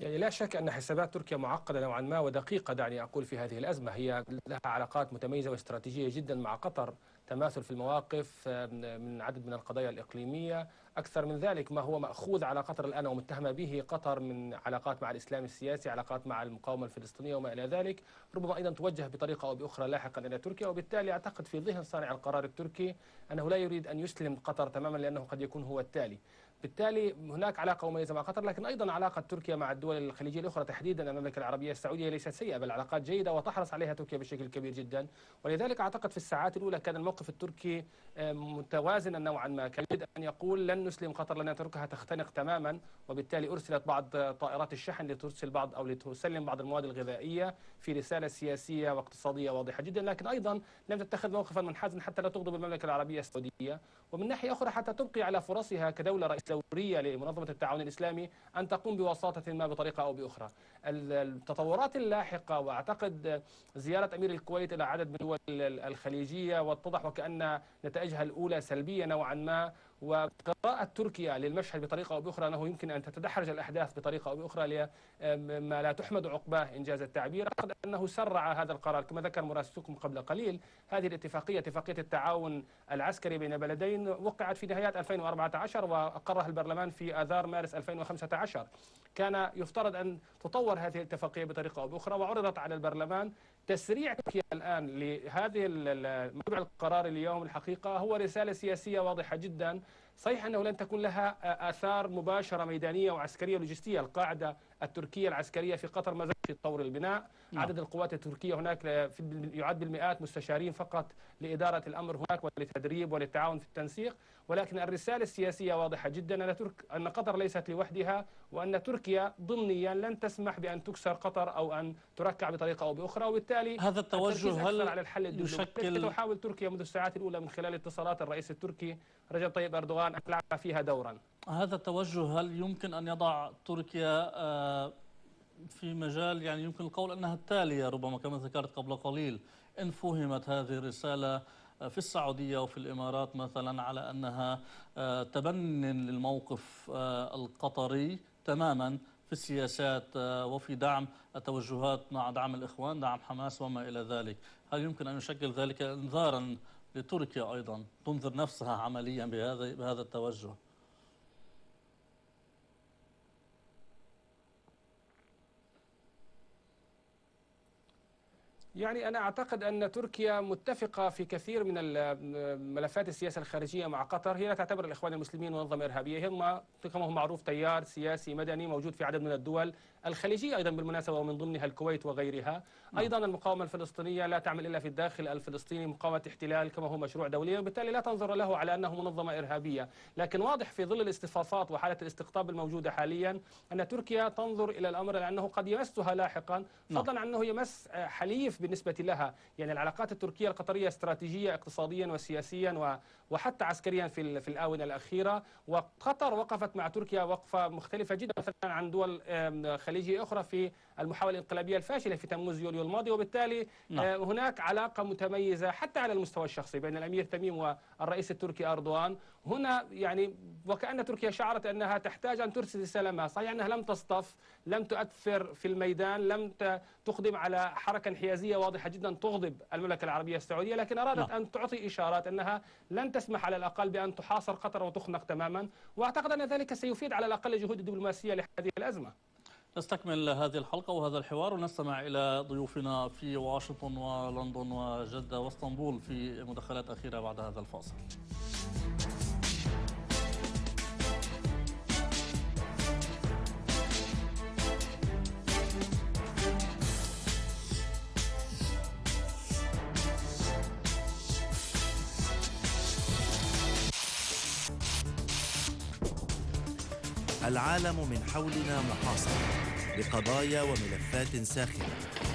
يعني لا شك أن حسابات تركيا معقدة نوعا ما ودقيقة، دعني أقول في هذه الأزمة. هي لها علاقات متميزة واستراتيجية جدا مع قطر، تماثل في المواقف من عدد من القضايا الإقليمية. أكثر من ذلك، ما هو مأخوذ على قطر الآن ومتهمة به قطر من علاقات مع الإسلام السياسي، علاقات مع المقاومة الفلسطينية وما إلى ذلك، ربما أيضا توجه بطريقة أو بأخرى لاحقا إلى تركيا. وبالتالي أعتقد في ذهن صانع القرار التركي أنه لا يريد أن يسلم قطر تماما، لأنه قد يكون هو التالي. بالتالي هناك علاقة مميزة مع قطر، لكن أيضا علاقة تركيا مع الدول الخليجية الأخرى، تحديدا المملكة العربية السعودية، ليست سيئة، بل علاقات جيدة وتحرص عليها تركيا بشكل كبير جدا. ولذلك أعتقد في الساعات الأولى كان الموقف التركي متوازنا نوعا ما، كان يريد أن يقول لن نسلم قطر، لن نتركها تختنق تماما. وبالتالي أرسلت بعض طائرات الشحن لترسل بعض أو لتسلم بعض المواد الغذائية في رسالة سياسية واقتصادية واضحة جدا، لكن أيضا لم تتخذ موقفا منحازا حتى لا تغضب المملكة العربية السعودية، ومن ناحية أخرى حتى تبقي على فرصها كدولة رئيس دورية لمنظمة التعاون الإسلامي أن تقوم بوساطة ما بطريقة أو بأخرى. التطورات اللاحقة، وأعتقد زيارة أمير الكويت إلى عدد من الدول الخليجية، واتضح وكأن نتائجها الأولى سلبية نوعا ما، وقراءة تركيا للمشهد بطريقة أو بأخرى أنه يمكن أن تتدحرج الأحداث بطريقة أو بأخرى لما لا تحمد عقباه إنجاز التعبير. أعتقد أنه سرع هذا القرار كما ذكر مراسلكم قبل قليل. هذه الاتفاقية، اتفاقية التعاون العسكري بين بلدين، وقعت في نهايات 2014 وأقرها البرلمان في آذار مارس 2015. كان يفترض أن تطور هذه الاتفاقية بطريقة أو بأخرى، وعرضت على البرلمان. تسريع تركيا الآن لهذه موضوع القرار اليوم الحقيقة هو رسالة سياسية واضحة جدا. صحيح أنه لن تكون لها آثار مباشرة ميدانية وعسكرية ولوجستية. القاعدة التركية العسكرية في قطر ما زالت في طور البناء. عدد القوات التركية هناك يعد بالمئات، مستشارين فقط لإدارة الأمر هناك وللتدريب وللتعاون في التنسيق. ولكن الرسالة السياسية واضحة جدا أن قطر ليست لوحدها، وأن تركيا ضمنيا لن تسمح بأن تكسر قطر أو أن تركع بطريقة أو بأخرى. وبالتالي هذا التوجه هل على الحل الدبلوماسي تحاول تركيا منذ الساعات الأولى من خلال اتصالات الرئيس التركي رجب طيب أردوغان أن تلعب فيها دورا. هذا التوجه هل يمكن أن يضع تركيا في مجال، يعني يمكن القول أنها التالية ربما كما ذكرت قبل قليل، إن فهمت هذه الرسالة في السعودية وفي الإمارات مثلا على أنها تبن للموقف القطري تماما في السياسات وفي دعم التوجهات مع دعم الإخوان، دعم حماس وما إلى ذلك، هل يمكن أن يشكل ذلك إنذارا لتركيا أيضا تنذر نفسها عمليا بهذا التوجه؟ يعني أنا أعتقد أن تركيا متفقة في كثير من ملفات السياسة الخارجية مع قطر. هي لا تعتبر الإخوان المسلمين منظمة إرهابية، هم كما هو معروف تيار سياسي مدني موجود في عدد من الدول الخليجية أيضا بالمناسبة، ومن ضمنها الكويت وغيرها. أيضا المقاومة الفلسطينية لا تعمل إلا في الداخل الفلسطيني، مقاومة احتلال كما هو مشروع دولي، وبالتالي لا تنظر له على أنه منظمة إرهابية. لكن واضح في ظل الاصطفافات وحالة الاستقطاب الموجودة حاليا أن تركيا تنظر إلى الأمر لأنه قد يمسها لاحقا، فضلا عن أنه يمس حليف بالنسبة لها. يعني العلاقات التركية القطرية استراتيجية اقتصاديا وسياسيا وحتى عسكريا في الآونة الأخيرة. وقطر وقفت مع تركيا وقفة مختلفة جدا مثلا عن دول خليجية أخرى في المحاولة الانقلابية الفاشلة في تموز يوليو الماضي. وبالتالي هناك علاقة متميزة حتى على المستوى الشخصي بين الأمير تميم والرئيس التركي أردوغان. هنا يعني وكأن تركيا شعرت أنها تحتاج أن ترسل رسالة ما. صحيح أنها لم تصطف، لم تؤثر في الميدان، لم تقدم على حركة انحيازية واضحة جدا تغضب المملكة العربية السعودية، لكن أرادت أن تعطي إشارات أنها لن تسمح على الأقل بأن تحاصر قطر وتخنق تماما. وأعتقد أن ذلك سيفيد على الأقل جهود الدبلوماسية لهذه الأزمة. نستكمل هذه الحلقة وهذا الحوار ونستمع إلى ضيوفنا في واشنطن ولندن وجدة واسطنبول في مداخلات أخيرة بعد هذا الفاصل. العالم من حولنا محاصر بقضايا وملفات ساخنة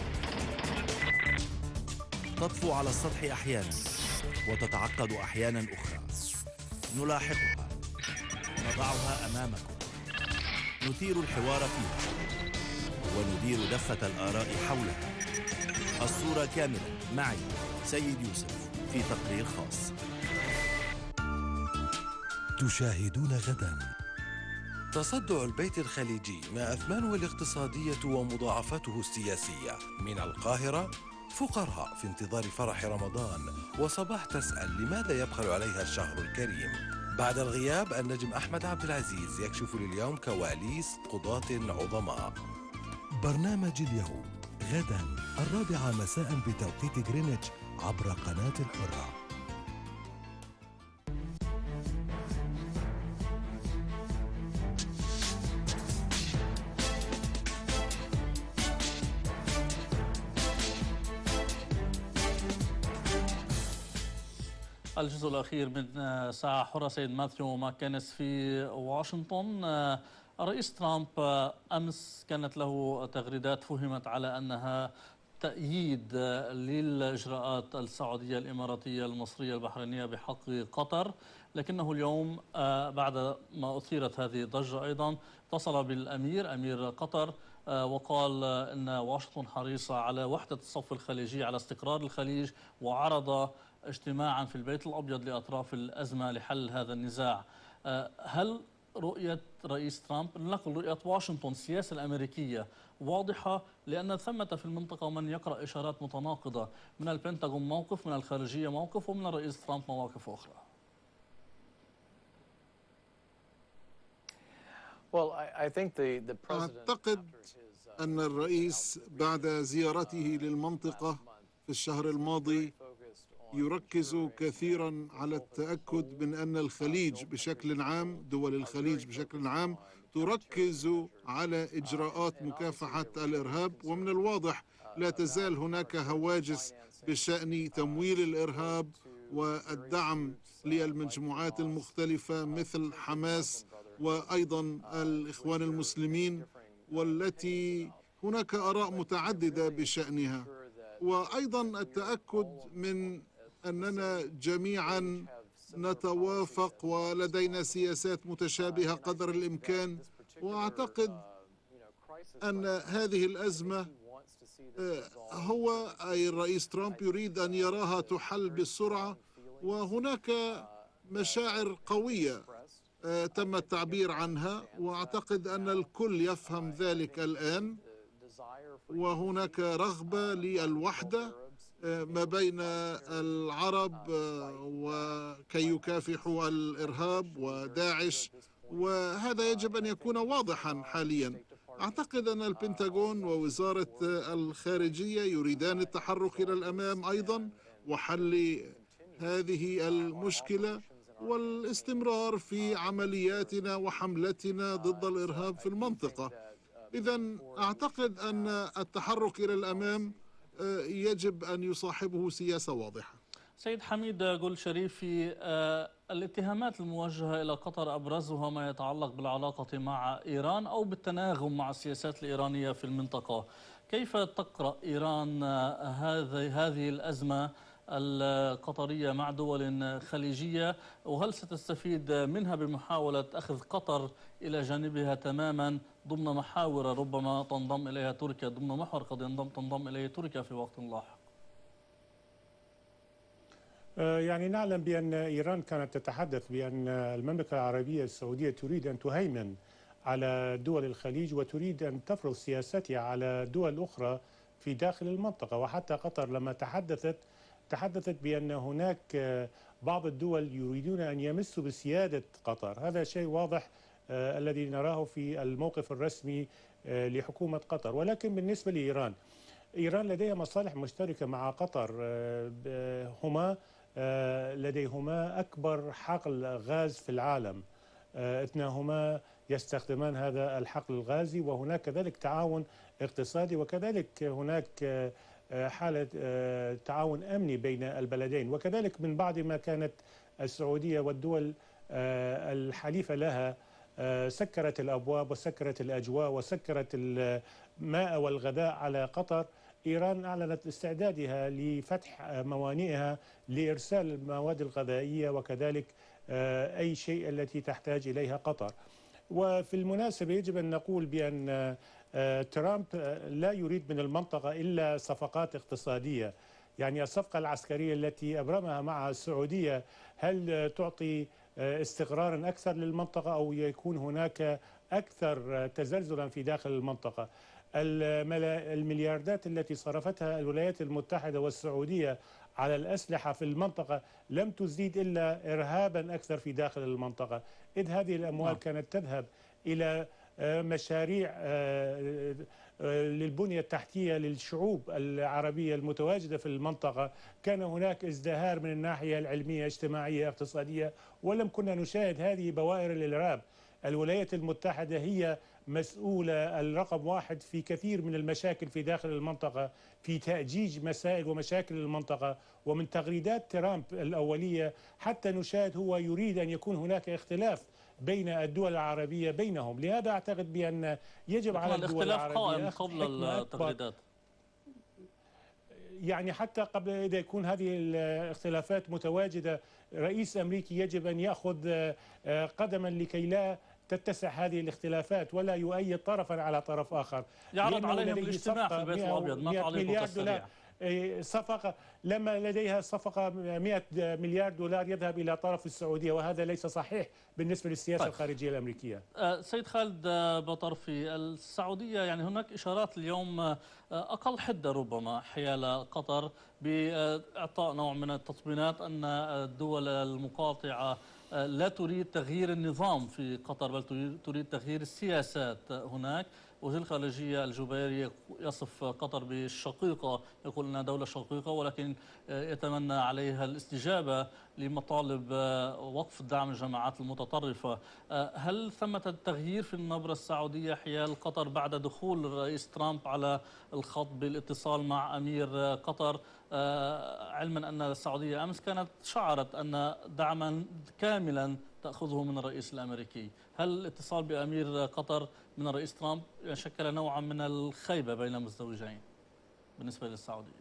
تطفو على السطح أحيانا وتتعقد أحيانا أخرى. نلاحقها، نضعها أمامكم، نثير الحوار فيها وندير دفة الآراء حولها. الصورة كاملة معي سيد يوسف في تقرير خاص. تشاهدون غدا تصدع البيت الخليجي ما أثمانه الاقتصادية ومضاعفاته السياسية. من القاهرة فقراء في انتظار فرح رمضان، وصباح تسأل لماذا يبخل عليها الشهر الكريم. بعد الغياب النجم أحمد عبد العزيز يكشف لليوم كواليس قضاة عظماء. برنامج اليوم غدا 4 مساء بتوقيت غرينتش عبر قناة الحرة. الجزء الأخير من ساعة حرة. سيد ماثيو ماكينس في واشنطن. الرئيس ترامب أمس كانت له تغريدات فهمت على أنها تأييد للإجراءات السعودية الإماراتية المصرية البحرينية بحق قطر، لكنه اليوم بعد ما أثيرت هذه الضجة أيضا اتصل بالأمير أمير قطر وقال أن واشنطن حريصة على وحدة الصف الخليجي على استقرار الخليج، وعرض اجتماعا في البيت الأبيض لأطراف الأزمة لحل هذا النزاع. هل رؤية رئيس ترامب، نقل رؤية واشنطن السياسة الأمريكية واضحة؟ لأن ثمة في المنطقة من يقرأ إشارات متناقضة، من البنتاغون موقف، من الخارجية موقف، ومن الرئيس ترامب مواقف أخرى. أعتقد أن الرئيس بعد زيارته للمنطقة في الشهر الماضي يركز كثيرا على التأكد من أن الخليج بشكل عام، دول الخليج بشكل عام تركز على إجراءات مكافحة الإرهاب، ومن الواضح لا تزال هناك هواجس بشأن تمويل الإرهاب والدعم للمجموعات المختلفة مثل حماس وأيضا الإخوان المسلمين، والتي هناك آراء متعددة بشأنها. وأيضا التأكد من أننا جميعا نتوافق ولدينا سياسات متشابهة قدر الإمكان. وأعتقد أن هذه الأزمة هو أي الرئيس ترامب يريد أن يراها تحل بسرعة، وهناك مشاعر قوية تم التعبير عنها، وأعتقد أن الكل يفهم ذلك الآن، وهناك رغبة للوحدة ما بين العرب وكي يكافحوا الإرهاب وداعش، وهذا يجب أن يكون واضحا حاليا. أعتقد أن البنتاغون ووزارة الخارجية يريدان التحرك إلى الأمام أيضا وحل هذه المشكلة والاستمرار في عملياتنا وحملتنا ضد الإرهاب في المنطقة. إذن أعتقد أن التحرك إلى الأمام يجب أن يصاحبه سياسة واضحة. سيد حميد قل شريفي، الاتهامات الموجهة إلى قطر أبرزها ما يتعلق بالعلاقة مع إيران أو بالتناغم مع السياسات الإيرانية في المنطقة. كيف تقرأ إيران هذه الأزمة القطرية مع دول خليجية، وهل ستستفيد منها بمحاولة أخذ قطر إلى جانبها تماما ضمن محاور ربما تنضم إليها تركيا، ضمن محور قد تنضم إليه تركيا في وقت لاحق؟ يعني نعلم بأن إيران كانت تتحدث بأن المملكة العربية السعودية تريد أن تهيمن على دول الخليج وتريد أن تفرض سياستها على دول أخرى في داخل المنطقة. وحتى قطر لما تحدثت بأن هناك بعض الدول يريدون أن يمسوا بسيادة قطر. هذا شيء واضح الذي نراه في الموقف الرسمي لحكومة قطر. ولكن بالنسبة لإيران، إيران لديها مصالح مشتركة مع قطر، لديهما أكبر حقل غاز في العالم، اثناهما يستخدمان هذا الحقل الغازي، وهناك كذلك تعاون اقتصادي، وكذلك هناك حالة تعاون أمني بين البلدين. وكذلك من بعد ما كانت السعودية والدول الحليفة لها سكرت الأبواب وسكرت الأجواء وسكرت الماء والغذاء على قطر، إيران أعلنت استعدادها لفتح موانئها لإرسال المواد الغذائية وكذلك أي شيء التي تحتاج إليها قطر. وفي المناسبة يجب أن نقول بأن ترامب لا يريد من المنطقة إلا صفقات اقتصادية. يعني الصفقة العسكرية التي أبرمها مع السعودية هل تعطي استقرارا أكثر للمنطقة أو يكون هناك أكثر تزلزلا في داخل المنطقة. الملياردات التي صرفتها الولايات المتحدة والسعودية على الأسلحة في المنطقة لم تزيد إلا إرهابا أكثر في داخل المنطقة، إذ هذه الأموال كانت تذهب إلى مشاريع للبنية التحتية للشعوب العربية المتواجدة في المنطقة. كان هناك ازدهار من الناحية العلمية اجتماعية اقتصادية، ولم كنا نشاهد هذه بوائر الإرهاب. الولايات المتحدة هي مسؤولة الرقم واحد في كثير من المشاكل في داخل المنطقة، في تأجيج مسائل ومشاكل المنطقة. ومن تغريدات ترامب الأولية حتى نشاهد هو يريد أن يكون هناك اختلاف بين الدول العربية بينهم. لهذا أعتقد بأن يجب على الدول العربية قائم قبل التغريدات، يعني حتى قبل إذا يكون هذه الاختلافات متواجدة، رئيس أمريكي يجب أن يأخذ قدما لكي لا تتسع هذه الاختلافات ولا يؤيد طرفا على طرف آخر. يعرض عليهم الاجتماع في البيت الأبيض، ما تعليقك السريع؟ صفقة لما لديها صفقة 100 مليار دولار يذهب إلى طرف السعودية، وهذا ليس صحيح بالنسبة للسياسة الخارجية الأمريكية. سيد خالد بطرفي، السعودية يعني هناك إشارات اليوم أقل حدة ربما حيال قطر بإعطاء نوع من التطمينات أن الدول المقاطعة لا تريد تغيير النظام في قطر، بل تريد تغيير السياسات هناك. وزير الخارجية الجبيري يصف قطر بالشقيقة، يقول أنها دولة شقيقة، ولكن يتمنى عليها الاستجابة لمطالب وقف دعم الجماعات المتطرفة. هل ثمة تغيير في النبرة السعودية حيال قطر بعد دخول الرئيس ترامب على الخط بالاتصال مع أمير قطر، علما أن السعودية أمس كانت شعرت أن دعما كاملا تأخذه من الرئيس الأمريكي؟ هل الاتصال بأمير قطر من الرئيس ترامب شكل نوعا من الخيبة بين المزدوجين بالنسبة للسعودية؟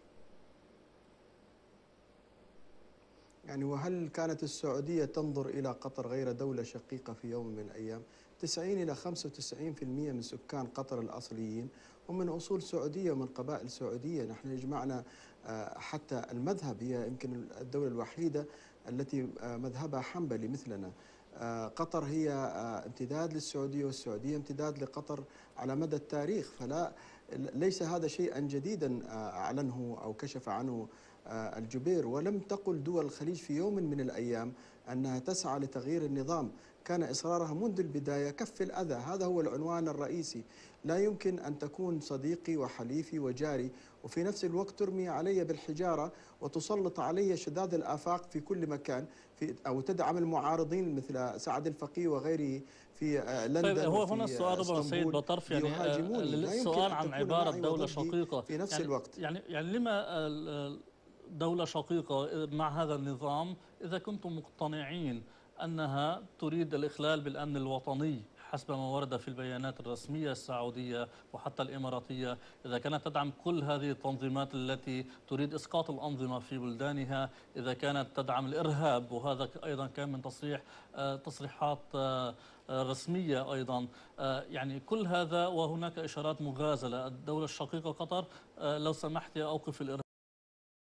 يعني وهل كانت السعودية تنظر إلى قطر غير دولة شقيقة في يوم من الأيام؟ 90 إلى 95% من سكان قطر الأصليين هم من أصول سعودية ومن قبائل سعودية. نحن يجمعنا حتى المذهب، هي يمكن الدولة الوحيدة التي مذهبها حنبلي مثلنا. قطر هي امتداد للسعودية والسعودية امتداد لقطر على مدى التاريخ، ليس هذا شيئا جديدا أعلنه أو كشف عنه الجبير. ولم تقل دول الخليج في يوم من الأيام أنها تسعى لتغيير النظام، كان إصرارها منذ البداية كف الأذى، هذا هو العنوان الرئيسي. لا يمكن أن تكون صديقي وحليفي وجاري وفي نفس الوقت ترمي علي بالحجارة وتسلط علي شداد الآفاق في كل مكان، أو تدعم المعارضين مثل سعد الفقيه وغيره في لندن. طيب هو هنا السؤال ربما سيد بطرف، يعني السؤال عن عبارة دولة شقيقة في نفس الوقت، يعني لما دولة شقيقة مع هذا النظام إذا كنتم مقتنعين أنها تريد الإخلال بالأمن الوطني حسب ما ورد في البيانات الرسمية السعودية وحتى الإماراتية، إذا كانت تدعم كل هذه التنظيمات التي تريد إسقاط الأنظمة في بلدانها، إذا كانت تدعم الإرهاب، وهذا أيضا كان من تصريحات رسمية أيضا، يعني كل هذا وهناك إشارات مغازلة. الدولة الشقيقة قطر لو سمحت أوقف الإرهاب